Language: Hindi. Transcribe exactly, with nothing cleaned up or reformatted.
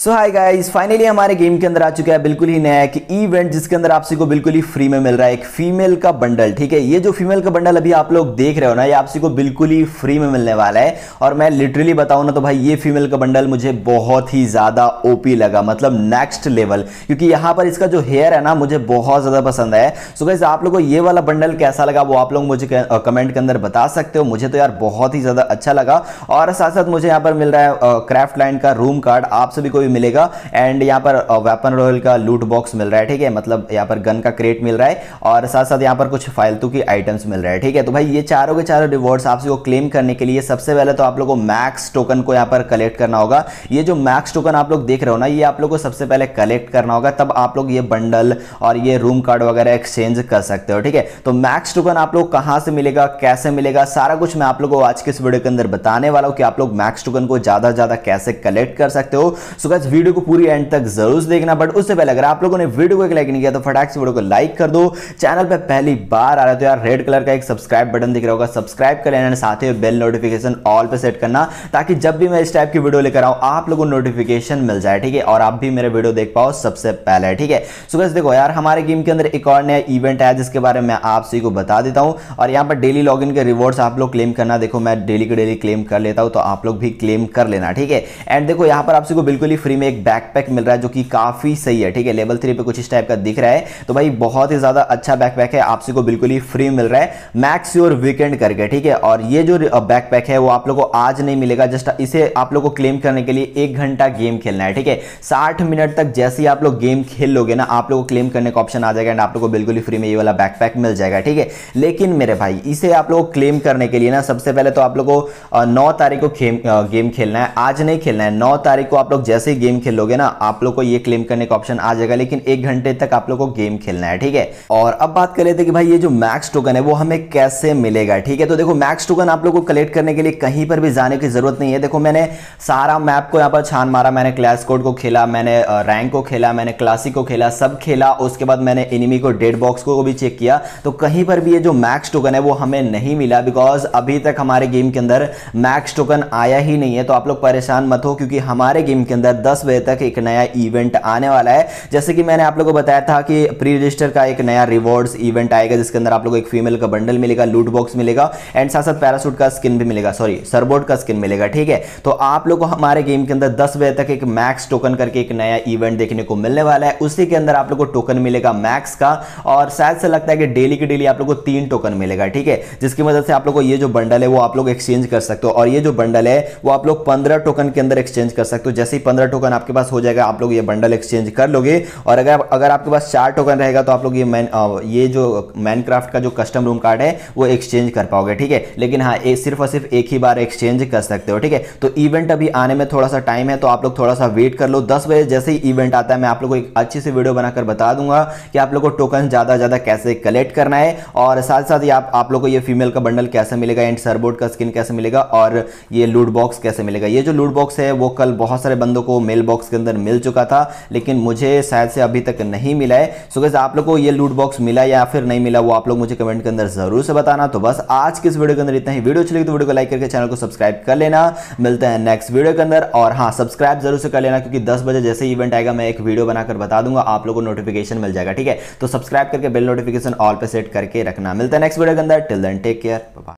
सो हाय गाइस, फाइनली हमारे गेम के अंदर आ चुका है बिल्कुल ही नया एक इवेंट जिसके अंदर आपसी को बिल्कुल ही फ्री में मिल रहा है एक फीमेल का बंडल। ठीक है, ये जो फीमेल का बंडल अभी आप लोग देख रहे हो ना, ये आपसी को बिल्कुल ही फ्री में मिलने वाला है। और मैं लिटरली बताऊं ना तो भाई ये फीमेल का बंडल मुझे बहुत ही ज्यादा ओपी लगा, मतलब नेक्स्ट लेवल, क्योंकि यहाँ पर इसका जो हेयर है ना मुझे बहुत ज्यादा पसंद है। सो गाइस, आप लोगों को ये वाला बंडल कैसा लगा वो आप लोग मुझे कमेंट के अंदर बता सकते हो। मुझे तो यार बहुत ही ज्यादा अच्छा लगा। और साथ साथ मुझे यहाँ पर मिल रहा है क्राफ्ट लाइन का रूम कार्ड, आप सभी को भी मिलेगा। एंड यहाँ पर वेपन रॉयल का लूट बॉक्स मिल रहा है। ठीक है, मतलब यहाँ पर गन का क्रेट मिल रहा है और साथ साथ यहाँ पर कुछ फालतू की आइटम्स मिल रहा है। ठीक है, तो भाई ये चारों के चारों रिवॉर्ड्स आपसे को क्लेम करने के लिए सबसे पहले तो आप लोगों को मैक्स टोकन को यहाँ पर कलेक्ट करना होगा। ये जो मैक्स टोकन आप लोग देख रहे हो ना, ये आप लोग को सबसे पहले कलेक्ट करना होगा, तब आप लोग ये बंडल और ये रूम कार्ड वगैरह एक्सचेंज कर सकते हो। ठीक है, तो मैक्स टोकन आप लोग कहां से मिलेगा, कैसे मिलेगा, सारा कुछ मैं आप लोगों को आज के इस वीडियो के अंदर बताने वाला हूं कि आप लोग मैक्स टोकन को ज्यादा से ज्यादा कैसे कलेक्ट कर सकते हो। सो गाइस, वीडियो को पूरी एंड तक जरूर देखना। बट उससे पहले अगर आप लोगों ने वीडियो को एक लाइक नहीं किया तो फटाक से वीडियो को लाइक कर दो। चैनल पे पहली बार आ रहा है तो यार रेड कलर का एक सब्सक्राइब बटन दिख रहा होगा, सब्सक्राइब कर लेना, साथ ही बेल नोटिफिकेशन ऑल पे सेट करना, ताकि जब भी मैं इस टाइप की वीडियो लेकर आऊं आप लोगों को नोटिफिकेशन मिल जाए। ठीक है, और आप भी मेरे वीडियो देख पाओ सबसे पहले। ठीक है, सो गाइस देखो यार, हमारे गेम के अंदर एक और नया इवेंट है जिसके बारे में मैं आप सभी को बता देता हूं। और यहां पर डेली लॉगिन के रिवॉर्ड्स आप लोग क्लेम करना। देखो मैं डेली के डेली क्लेम कर लेता हूं, तो आप लोग भी क्लेम कर लेना। ठीक है, एंड देखो यहां पर आप सभी को बिल्कुल ही फ्री में एक बैकपैक मिल रहा है जो कि काफी सही है। ठीक है, लेवल थ्री पे कुछ इस टाइप का दिख रहा है, तो भाई बहुत ही ज्यादा अच्छा बैकपैक है, आपसे को बिल्कुल ही फ्री मिल रहा है मैक्स योर वीकेंड करके। ठीक है, और ये जो बैकपैक है वो आप लोगों को आज नहीं मिलेगा, जस्ट इसे आप लोगों को क्लेम करने के लिए एक घंटा गेम खेलना है। ठीक है, साठ मिनट तक जैसे ही आप लोग गेम खेल लोगे ना, आप लोगों को क्लेम करने का ऑप्शन आ जाएगा एंड आप लोगों को बिल्कुल ही फ्री में ये वाला बैकपैक मिल जाएगा। ठीक है, लेकिन मेरे भाई इसे आप लोगों को क्लेम करने के लिए ना सबसे पहले तो आप लोगों को नौ तारीख को गेम खेलना है, आज नहीं खेलना है। नौ तारीख को आप लोग जैसे ही गेम खेलोगे ना, आप लोग को ये क्लेम करने का ऑप्शन आ जाएगा, लेकिन एक घंटे तक आप लोग को गेम खेलना है। ठीक है, और अब बात कर लेते हैं कि भाई ये जो मैक्स टोकन है वो हमें कैसे मिलेगा। ठीक है, तो देखो मैक्स टोकन आप लोग को कलेक्ट करने के लिए कहीं पर भी जाने की जरूरत नहीं है। देखो मैंने सारा मैप को यहाँ पर छान मारा, मैंने क्लैश कोड को खेला, मैंने रैंक को खेला, मैंने क्लासिक को खेला, सब खेला। उसके बाद मैंने एनिमी को डेड बॉक्स को भी चेक किया, तो कहीं पर भी ये जो मैक्स टोकन है वो हमें नहीं मिला, बिकॉज अभी तक हमारे गेम के अंदर मैक्स टोकन आया ही नहीं है। तो आप लोग परेशान मत हो, क्योंकि हमारे गेम के अंदर दस बजे तक एक नया इवेंट आने वाला है। जैसे कि मैंने आप लोगों को बताया था कि प्री रजिस्टर का एक नया रिवॉर्ड्स इवेंट आएगा जिसके अंदर आप लोगों को एक फीमेल का बंडल मिलेगा, लूट बॉक्स मिलेगा एंड साथ साथ पैरासूट का स्किन भी मिलेगा, सॉरी सरबोर्ड का स्किन मिलेगा। ठीक है, तो आप लोगों को हमारे गेम के अंदर दस बजे तक एक मैक्स टोकन करके एक नया इवेंट देखने को मिलने वाला है। उसी के अंदर आप लोगों को टोकन मिलेगा मैक्स का, और शायद से लगता है कि डेली के डेली आप लोगों को तीन टोकन मिलेगा। ठीक है, जिसकी मदद से आप लोगों को ये जो बंडल है वो आप लोग एक्सचेंज कर सकते हो, और ये जो बंडल है वो आप लोग पंद्रह टोकन के अंदर एक्सचेंज कर सकते हो। जैसे ही पंद्रह टोकन आपके पास हो जाएगा आप लोग ये बंडल एक्सचेंज कर लोगे। और अगर अगर आपके पास चार टोकन रहेगा तो आप लोग ये मैन ये जो माइनक्राफ्ट का जो कस्टम रूम कार्ड है वो एक्सचेंज कर पाओगे। ठीक है, लेकिन हाँ ए, सिर्फ और सिर्फ एक ही बार एक्सचेंज कर सकते हो। ठीक है, तो इवेंट अभी आने में थोड़ा सा टाइम है, तो आप लोग थोड़ा सा वेट कर लो। दस बजे जैसे ही इवेंट आता है मैं आप लोग को एक अच्छी सी वीडियो बनाकर बता दूंगा कि आप लोग को टोकन ज्यादा ज्यादा कैसे कलेक्ट करना है, और साथ साथ ही आप आप लोग को ये फीमेल का बंडल कैसे मिलेगा एंड सरबोर्ड का स्किन कैसे मिलेगा और ये लूट बॉक्स कैसे मिलेगा। ये जो लूट बॉक्स है वो कल बहुत सारे बंदों को मेल बॉक्स के अंदर मिल चुका था, लेकिन मुझे शायद से अभी तक नहीं मिला है। सो गाइस, आप लोग को ये लूट बॉक्स मिला या फिर नहीं मिला वो आप लोग मुझे कमेंट के अंदर जरूर से बताना। तो बस आज की इस वीडियो के अंदर इतना ही। वीडियो अच्छी लगी तो वीडियो को लाइक करके चैनल को सब्सक्राइब कर लेना। मिलते हैं नेक्स्ट वीडियो के अंदर, और हाँ सब्सक्राइब जरूर से कर लेना, क्योंकि दस बजे जैसे इवेंट आएगा मैं एक वीडियो बनाकर बता दूंगा, आप लोगों को नोटिफिकेशन मिल जाएगा। ठीक है, तो सब्सक्राइब करके बेल नोटिफिकेशन ऑल पे सेट करके रखना। मिलते हैं नेक्स्ट वीडियो के अंदर। Till then take care, bye bye.